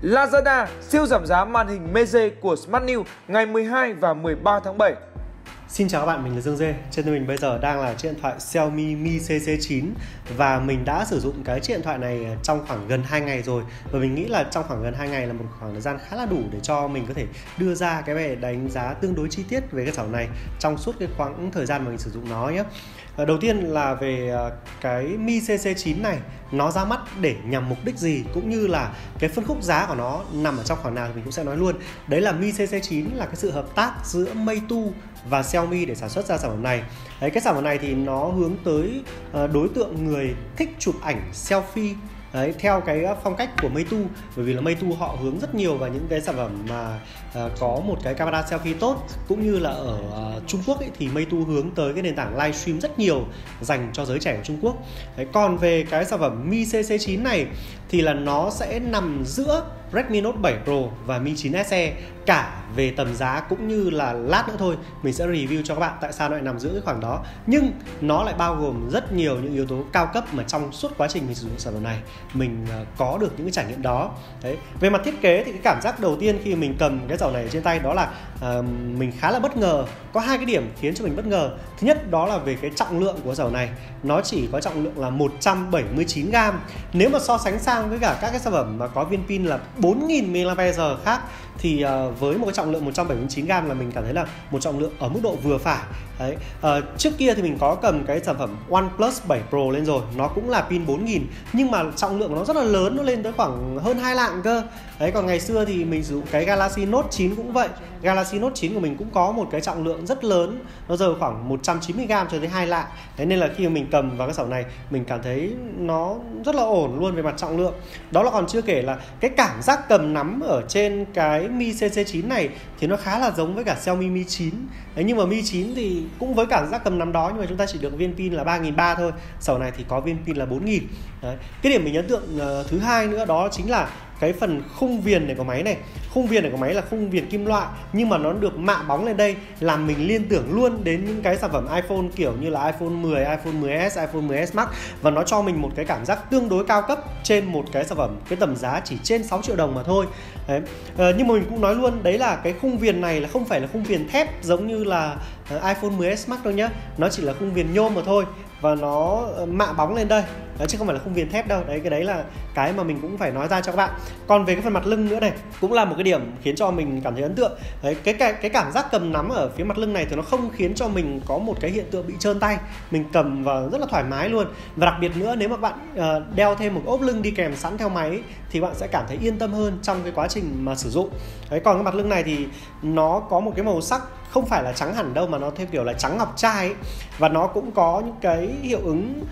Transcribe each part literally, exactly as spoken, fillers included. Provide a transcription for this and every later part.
Lazada siêu giảm giá màn hình Meze của Smart New ngày mười hai và mười ba tháng bảy. Xin chào các bạn, mình là Dương Dê. Trên tay mình bây giờ đang là chiếc điện thoại Xiaomi Mi C C chín và mình đã sử dụng cái chiếc điện thoại này trong khoảng gần hai ngày rồi. Và mình nghĩ là trong khoảng gần hai ngày là một khoảng thời gian khá là đủ để cho mình có thể đưa ra cái về đánh giá tương đối chi tiết về cái sản phẩm này trong suốt cái khoảng thời gian mà mình sử dụng nó nhé. Đầu tiên là về cái Mi C C chín này, nó ra mắt để nhằm mục đích gì, cũng như là cái phân khúc giá của nó nằm ở trong khoảng nào thì mình cũng sẽ nói luôn. Đấy là Mi C C chín là cái sự hợp tác giữa Meitu và Xiaomi để sản xuất ra sản phẩm này. Đấy, cái sản phẩm này thì nó hướng tới đối tượng người thích chụp ảnh selfie. Đấy, theo cái phong cách của Meitu, bởi vì là Meitu họ hướng rất nhiều vào những cái sản phẩm mà uh, có một cái camera selfie tốt, cũng như là ở uh, Trung Quốc ấy, thì Meitu hướng tới cái nền tảng livestream rất nhiều dành cho giới trẻ của Trung Quốc. Đấy, còn về cái sản phẩm Mi C C chín này thì là nó sẽ nằm giữa Redmi Note bảy Pro và Mi chín S E, cả về tầm giá cũng như là lát nữa thôi mình sẽ review cho các bạn tại sao nó lại nằm giữa cái khoảng đó. Nhưng nó lại bao gồm rất nhiều những yếu tố cao cấp mà trong suốt quá trình mình sử dụng sản phẩm này mình có được những cái trải nghiệm đó. Đấy. Về mặt thiết kế thì cái cảm giác đầu tiên khi mình cầm cái dầu này trên tay đó là uh, mình khá là bất ngờ. Có hai cái điểm khiến cho mình bất ngờ. Thứ nhất đó là về cái trọng lượng của dầu này, nó chỉ có trọng lượng là một trăm bảy mươi chín gam. Nếu mà so sánh sang với cả các cái sản phẩm mà có viên pin là bốn nghìn mi li am pe giờ khác thì uh, với một cái trọng lượng một trăm bảy mươi chín gam là mình cảm thấy là một trọng lượng ở mức độ vừa phải. Đấy. Uh, trước kia thì mình có cầm cái sản phẩm OnePlus bảy Pro lên rồi, nó cũng là pin bốn nghìn nhưng mà trọng lượng của nó rất là lớn, nó lên tới khoảng hơn hai lạng cơ. Đấy, còn ngày xưa thì mình sử dụng cái Galaxy Note chín cũng vậy. Galaxy Note chín của mình cũng có một cái trọng lượng rất lớn, nó rơi khoảng một trăm chín mươi gam cho tới hai lạng. Thế nên là khi mà mình cầm vào cái sản phẩm này mình cảm thấy nó rất là ổn luôn về mặt trọng lượng. Đó là còn chưa kể là cái cảm giác cầm nắm ở trên cái Mi C C chín này thì nó khá là giống với cả Xiaomi Mi chín. Đấy, nhưng mà Mi chín thì cũng với cảm giác cầm nắm đó, nhưng mà chúng ta chỉ được viên pin là ba nghìn ba trăm thôi. Sản phẩm này thì có viên pin là bốn nghìn. Đấy. Cái điểm mình ấn tượng uh, thứ hai nữa đó chính là cái phần khung viền này của máy này. Khung viền này của máy là khung viền kim loại nhưng mà nó được mạ bóng lên đây, làm mình liên tưởng luôn đến những cái sản phẩm iPhone kiểu như là iPhone mười, iPhone mười S, iPhone mười S Max, và nó cho mình một cái cảm giác tương đối cao cấp trên một cái sản phẩm cái tầm giá chỉ trên sáu triệu đồng mà thôi. Đấy. À, nhưng mà mình cũng nói luôn, đấy là cái khung viền này là không phải là khung viền thép giống như là uh, iPhone mười S Max đâu nhá. Nó chỉ là khung viền nhôm mà thôi, và nó mạ bóng lên đây. Đấy, chứ không phải là khung viền thép đâu. Đấy, cái đấy là cái mà mình cũng phải nói ra cho các bạn. Còn về cái phần mặt lưng nữa này, cũng là một cái điểm khiến cho mình cảm thấy ấn tượng. Đấy, cái, cái, cái cảm giác cầm nắm ở phía mặt lưng này thì nó không khiến cho mình có một cái hiện tượng bị trơn tay. Mình cầm vào rất là thoải mái luôn. Và đặc biệt nữa, nếu mà bạn uh, đeo thêm một ốp lưng đi kèm sẵn theo máy thì bạn sẽ cảm thấy yên tâm hơn trong cái quá trình mà sử dụng. Đấy, còn cái mặt lưng này thì nó có một cái màu sắc không phải là trắng hẳn đâu, mà nó theo kiểu là trắng ngọc trai ấy. Và nó cũng có những cái hiệu ứng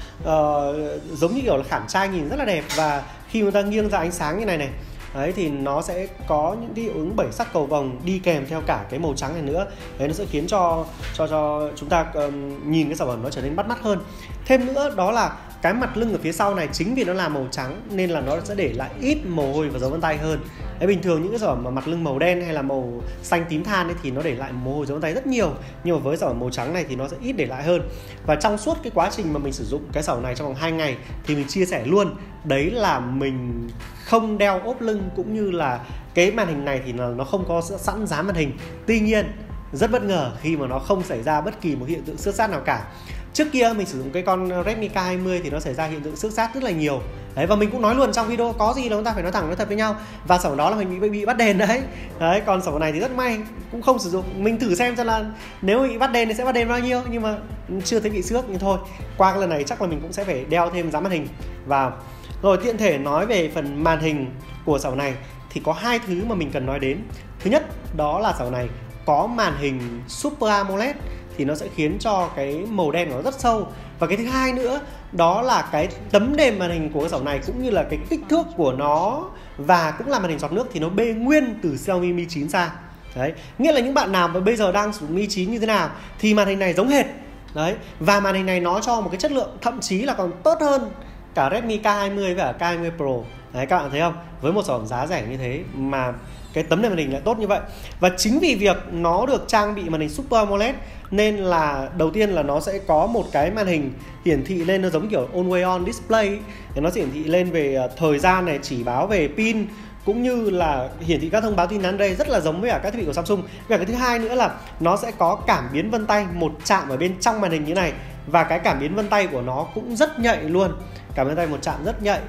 uh, giống như kiểu là khảm trai nhìn rất là đẹp. Và khi người ta nghiêng ra ánh sáng như này này, đấy, thì nó sẽ có những cái hiệu ứng bảy sắc cầu vồng đi kèm theo cả cái màu trắng này nữa. Đấy, nó sẽ khiến cho cho cho chúng ta um, nhìn cái sản phẩm nó trở nên bắt mắt hơn. Thêm nữa đó là cái mặt lưng ở phía sau này, chính vì nó là màu trắng nên là nó sẽ để lại ít mồ hôi và dấu vân tay hơn. Đấy, bình thường những cái sản phẩm mà mặt lưng màu đen hay là màu xanh tím than ấy thì nó để lại mồ hôi dấu vân tay rất nhiều, nhưng mà với sản phẩm màu trắng này thì nó sẽ ít để lại hơn. Và trong suốt cái quá trình mà mình sử dụng cái sản phẩm này trong vòng hai ngày thì mình chia sẻ luôn, đấy là mình không đeo ốp lưng, cũng như là cái màn hình này thì nó không có sẵn dán màn hình. Tuy nhiên rất bất ngờ khi mà nó không xảy ra bất kỳ một hiện tượng xước sát nào cả. Trước kia mình sử dụng cái con Redmi K hai mươi thì nó xảy ra hiện tượng xước sát rất là nhiều. Đấy, và mình cũng nói luôn trong video, có gì là chúng ta phải nói thẳng nói thật với nhau. Và sản phẩm đó là mình bị, bị bắt đền đấy. Đấy, còn sản phẩm này thì rất may cũng không sử dụng. Mình thử xem cho là nếu bị bắt đền thì sẽ bắt đền bao nhiêu, nhưng mà chưa thấy bị xước. Nhưng thôi, qua cái lần này chắc là mình cũng sẽ phải đeo thêm dán màn hình vào. Rồi, tiện thể nói về phần màn hình của sản phẩm này thì có hai thứ mà mình cần nói đến. Thứ nhất đó là sản phẩm này có màn hình Super AMOLED thì nó sẽ khiến cho cái màu đen nó rất sâu. Và cái thứ hai nữa đó là cái tấm nền màn hình của cái sản phẩm này, cũng như là cái kích thước của nó và cũng là màn hình giọt nước thì nó bê nguyên từ Xiaomi Mi chín ra. Đấy, nghĩa là những bạn nào mà bây giờ đang sử dụng Mi chín như thế nào thì màn hình này giống hệt. Đấy, và màn hình này nó cho một cái chất lượng thậm chí là còn tốt hơn cả Redmi K hai mươi và K hai mươi Pro. Đấy, các bạn thấy không? Với một sản phẩm giá rẻ như thế mà cái tấm nền màn hình lại tốt như vậy. Và chính vì việc nó được trang bị màn hình Super AMOLED nên là đầu tiên là nó sẽ có một cái màn hình hiển thị lên nó giống kiểu Always On Display. Thì nó sẽ hiển thị lên về thời gian này, chỉ báo về pin, cũng như là hiển thị các thông báo tin nhắn đây rất là giống với cả các thiết bị của Samsung. Và cái thứ hai nữa là nó sẽ có cảm biến vân tay một chạm ở bên trong màn hình như này, và cái cảm biến vân tay của nó cũng rất nhạy luôn. Cảm biến vân tay một chạm rất nhạy.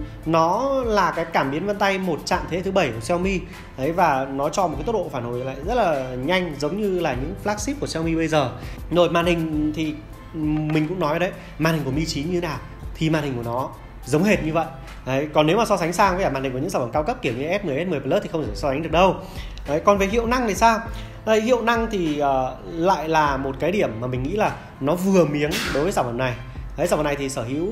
Nó là cái cảm biến vân tay một chạm thế hệ thứ bảy của Xiaomi. Đấy, và nó cho một cái tốc độ phản hồi lại rất là nhanh, giống như là những flagship của Xiaomi bây giờ. Rồi màn hình thì mình cũng nói đấy, màn hình của Mi chín như thế nào thì màn hình của nó giống hệt như vậy. Đấy, còn nếu mà so sánh sang với cả màn hình của những sản phẩm cao cấp kiểu như S mười, S mười Plus thì không thể so sánh được đâu. Đấy, còn về hiệu năng thì sao? Đây, hiệu năng thì uh, lại là một cái điểm mà mình nghĩ là nó vừa miếng đối với sản phẩm này. Đấy, sản phẩm này thì sở hữu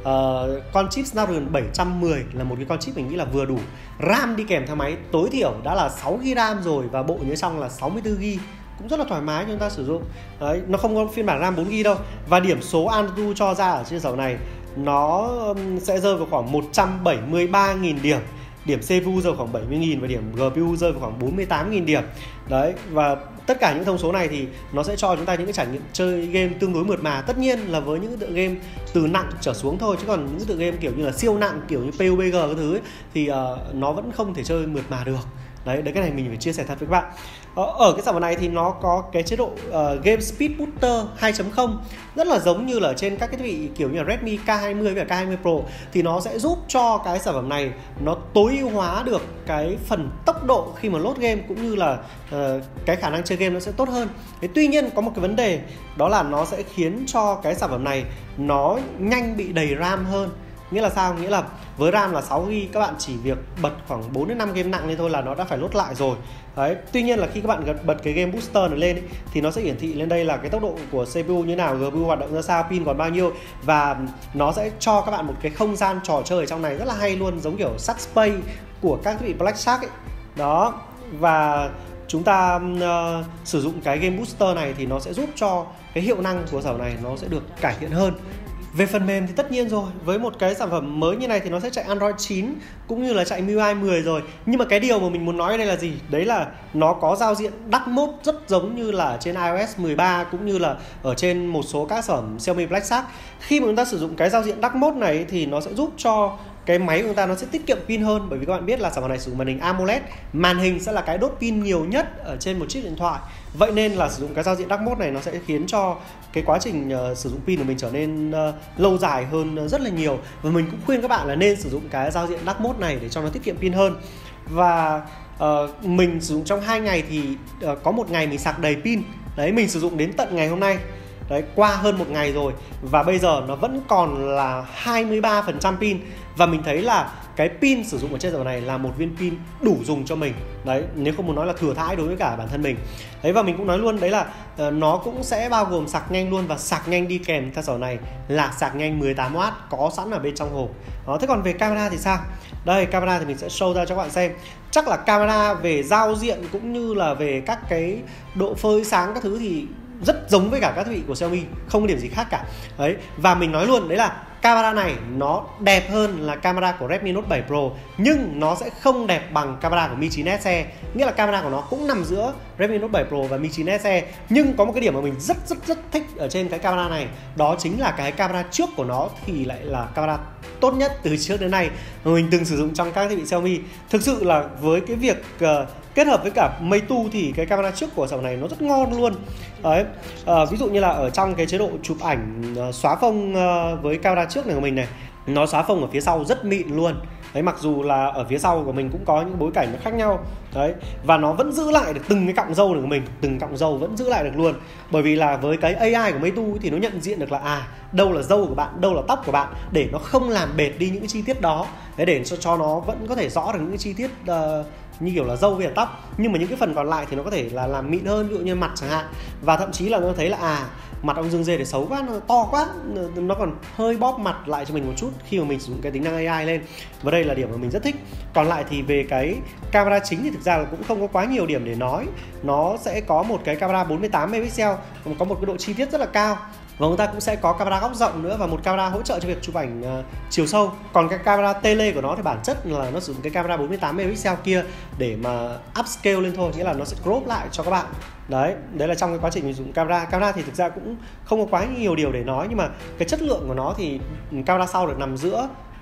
uh, con chip Snapdragon bảy trăm mười là một cái con chip mình nghĩ là vừa đủ. RAM đi kèm theo máy tối thiểu đã là sáu gi-ga-bai RAM rồi, và bộ nhớ trong là sáu mươi tư gi-ga-bai, cũng rất là thoải mái cho chúng ta sử dụng. Đấy, nó không có phiên bản RAM bốn gi-ga-bai đâu. Và điểm số Antutu cho ra ở trên sản phẩm này nó sẽ rơi vào khoảng một trăm bảy mươi ba nghìn điểm. Điểm xê pê u rơi vào khoảng bảy mươi nghìn và điểm giê pê u rơi vào khoảng bốn mươi tám nghìn điểm. Đấy, và tất cả những thông số này thì nó sẽ cho chúng ta những cái trải nghiệm chơi game tương đối mượt mà. Tất nhiên là với những tựa game từ nặng trở xuống thôi, chứ còn những tựa game kiểu như là siêu nặng, kiểu như pê u bê giê cái thứ ấy, thì uh, nó vẫn không thể chơi mượt mà được. Đấy, đấy cái này mình phải chia sẻ thật với các bạn. Ở cái sản phẩm này thì nó có cái chế độ uh, Game Speed Booster hai chấm không rất là giống như là trên các cái thiết bị kiểu như là Redmi K hai mươi và K hai mươi Pro, thì nó sẽ giúp cho cái sản phẩm này nó tối ưu hóa được cái phần tốc độ khi mà load game, cũng như là uh, cái khả năng chơi game nó sẽ tốt hơn. Thế tuy nhiên có một cái vấn đề, đó là nó sẽ khiến cho cái sản phẩm này nó nhanh bị đầy RAM hơn. Nghĩa là sao? Nghĩa là với RAM là sáu gi-ga-bai, các bạn chỉ việc bật khoảng bốn đến năm game nặng lên thôi là nó đã phải load lại rồi. Đấy, tuy nhiên là khi các bạn bật cái game booster này lên ấy, thì nó sẽ hiển thị lên đây là cái tốc độ của xê pê u như nào, giê pê u hoạt động ra sao, pin còn bao nhiêu, và nó sẽ cho các bạn một cái không gian trò chơi ở trong này rất là hay luôn, giống kiểu Shark Space của các thiết bị Black Shark ấy. Đó, và chúng ta uh, sử dụng cái game booster này thì nó sẽ giúp cho cái hiệu năng của sản phẩm này nó sẽ được cải thiện hơn. Về phần mềm thì tất nhiên rồi, với một cái sản phẩm mới như này thì nó sẽ chạy Android chín cũng như là chạy em i u i mười rồi. Nhưng mà cái điều mà mình muốn nói ở đây là gì? Đấy là nó có giao diện Dark Mode rất giống như là trên iOS mười ba cũng như là ở trên một số các sản phẩm Xiaomi Black Shark. Khi mà chúng ta sử dụng cái giao diện Dark Mode này thì nó sẽ giúp cho cái máy của chúng ta nó sẽ tiết kiệm pin hơn, bởi vì các bạn biết là sản phẩm này sử dụng màn hình AMOLED, màn hình sẽ là cái đốt pin nhiều nhất ở trên một chiếc điện thoại. Vậy nên là sử dụng cái giao diện Dark Mode này nó sẽ khiến cho cái quá trình uh, sử dụng pin của mình trở nên uh, lâu dài hơn uh, rất là nhiều. Và mình cũng khuyên các bạn là nên sử dụng cái giao diện Dark Mode này để cho nó tiết kiệm pin hơn. Và uh, mình sử dụng trong hai ngày thì uh, có một ngày mình sạc đầy pin. Đấy, mình sử dụng đến tận ngày hôm nay. Đấy, qua hơn một ngày rồi và bây giờ nó vẫn còn là hai mươi ba phần trăm pin. Và mình thấy là cái pin sử dụng ở trên sản phẩm này là một viên pin đủ dùng cho mình. Đấy, nếu không muốn nói là thừa thãi đối với cả bản thân mình. Đấy, và mình cũng nói luôn đấy là uh, nó cũng sẽ bao gồm sạc nhanh luôn, và sạc nhanh đi kèm theo sản phẩm này là sạc nhanh mười tám oát có sẵn ở bên trong hộp. Đó, thế còn về camera thì sao? Đây, camera thì mình sẽ show ra cho các bạn xem. Chắc là camera về giao diện cũng như là về các cái độ phơi sáng các thứ thì rất giống với cả các thiết bị của Xiaomi, không có điểm gì khác cả. Đấy, và mình nói luôn đấy là camera này nó đẹp hơn là camera của Redmi Note bảy Pro, nhưng nó sẽ không đẹp bằng camera của Mi chín ét E. Nghĩa là camera của nó cũng nằm giữa Redmi Note bảy Pro và Mi chín ét E. Nhưng có một cái điểm mà mình rất rất rất thích ở trên cái camera này, đó chính là cái camera trước của nó thì lại là camera tốt nhất từ trước đến nay mà mình từng sử dụng trong các thiết bị Xiaomi. Thực sự là với cái việc uh, kết hợp với cả Meitu thì cái camera trước của sản phẩm này nó rất ngon luôn. Đấy, à, ví dụ như là ở trong cái chế độ chụp ảnh uh, xóa phông uh, với camera trước này của mình này, nó xóa phông ở phía sau rất mịn luôn. Đấy, mặc dù là ở phía sau của mình cũng có những bối cảnh nó khác nhau. Đấy, và nó vẫn giữ lại được từng cái cọng râu này của mình, từng cọng râu vẫn giữ lại được luôn. Bởi vì là với cái a i của Meitu thì nó nhận diện được là à, đâu là râu của bạn, đâu là tóc của bạn, để nó không làm bệt đi những cái chi tiết đó. Đấy, để cho, cho nó vẫn có thể rõ được những cái chi tiết uh, như kiểu là râu với tóc, nhưng mà những cái phần còn lại thì nó có thể là làm mịn hơn, ví dụ như mặt chẳng hạn. Và thậm chí là nó thấy là à, mặt ông Dương Dê để xấu quá, nó to quá, nó còn hơi bóp mặt lại cho mình một chút khi mà mình sử dụng cái tính năng a i lên. Và đây là điểm mà mình rất thích. Còn lại thì về cái camera chính thì thực ra là cũng không có quá nhiều điểm để nói. Nó sẽ có một cái camera bốn mươi tám megapixel, có một cái độ chi tiết rất là cao. Và chúng ta cũng sẽ có camera góc rộng nữa và một camera hỗ trợ cho việc chụp ảnh uh, chiều sâu. Còn cái camera tele của nó thì bản chất là nó sử dụng cái camera bốn mươi tám megapixel kia để mà upscale lên thôi, nghĩa là nó sẽ crop lại cho các bạn. Đấy, đấy là trong cái quá trình mình dùng camera. Camera thì thực ra cũng không có quá nhiều điều để nói, nhưng mà cái chất lượng của nó thì camera sau được nằm giữa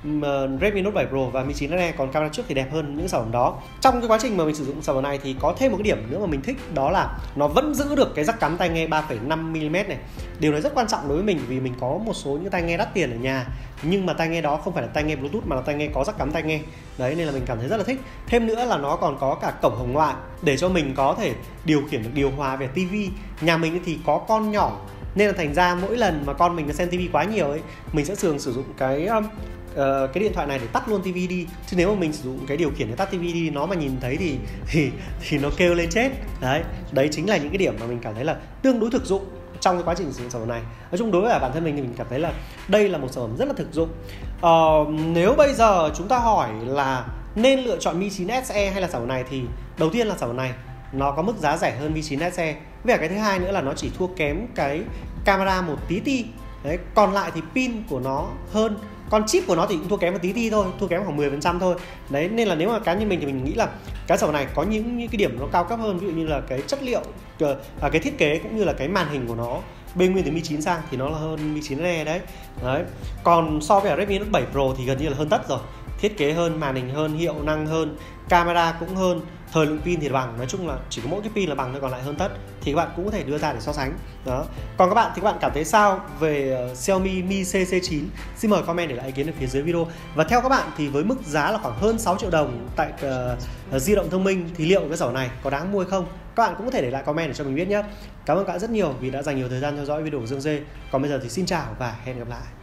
Redmi Note bảy Pro và Mi chín ét E, còn camera trước thì đẹp hơn những sản phẩm đó. Trong cái quá trình mà mình sử dụng sản phẩm này thì có thêm một cái điểm nữa mà mình thích, đó là nó vẫn giữ được cái jack cắm tai nghe ba phẩy năm mi li mét này. Điều này rất quan trọng đối với mình vì mình có một số những tai nghe đắt tiền ở nhà, nhưng mà tai nghe đó không phải là tai nghe Bluetooth mà là tai nghe có jack cắm tai nghe. Đấy, nên là mình cảm thấy rất là thích. Thêm nữa là nó còn có cả cổng hồng ngoại để cho mình có thể điều khiển được điều hòa về tivi. Nhà mình thì có con nhỏ nên là thành ra mỗi lần mà con mình nó xem tivi quá nhiều ấy, mình sẽ thường sử dụng cái um, uh, cái điện thoại này để tắt luôn tivi đi. Chứ nếu mà mình sử dụng cái điều khiển để tắt tivi đi, nó mà nhìn thấy thì thì thì nó kêu lên chết. Đấy, đấy chính là những cái điểm mà mình cảm thấy là tương đối thực dụng trong cái quá trình sử dụng sản phẩm này. Nói chung đối với bản thân mình thì mình cảm thấy là đây là một sản phẩm rất là thực dụng. Uh, nếu bây giờ chúng ta hỏi là nên lựa chọn Mi chín ét E hay là sản phẩm này thì đầu tiên là sản phẩm này nó có mức giá rẻ hơn Mi chín ét E. Với cả cái thứ hai nữa là nó chỉ thua kém cái camera một tí ti. Đấy, còn lại thì pin của nó hơn, con chip của nó thì cũng thua kém một tí ti thôi, thua kém khoảng mười phần trăm thôi. Đấy, nên là nếu mà cá nhân mình thì mình nghĩ là cái sản phẩm này có những, những cái điểm nó cao cấp hơn, ví dụ như là cái chất liệu, à, cái thiết kế cũng như là cái màn hình của nó bên nguyên từ Mi chín sang thì nó là hơn Mi chín E đấy. Đấy. Còn so với Redmi Note bảy Pro thì gần như là hơn tất rồi. Thiết kế hơn, màn hình hơn, hiệu năng hơn, camera cũng hơn, thời lượng pin thì bằng, nói chung là chỉ có mỗi cái pin là bằng thôi, còn lại hơn tất. Thì các bạn cũng có thể đưa ra để so sánh. Đó. Còn các bạn thì các bạn cảm thấy sao về uh, Xiaomi Mi C C chín? Xin mời comment để lại ý kiến ở phía dưới video. Và theo các bạn thì với mức giá là khoảng hơn sáu triệu đồng tại uh, di động thông minh thì liệu cái sản phẩm này có đáng mua hay không? Các bạn cũng có thể để lại comment để cho mình biết nhé. Cảm ơn các bạn rất nhiều vì đã dành nhiều thời gian theo dõi video của Dương Dê. Còn bây giờ thì xin chào và hẹn gặp lại.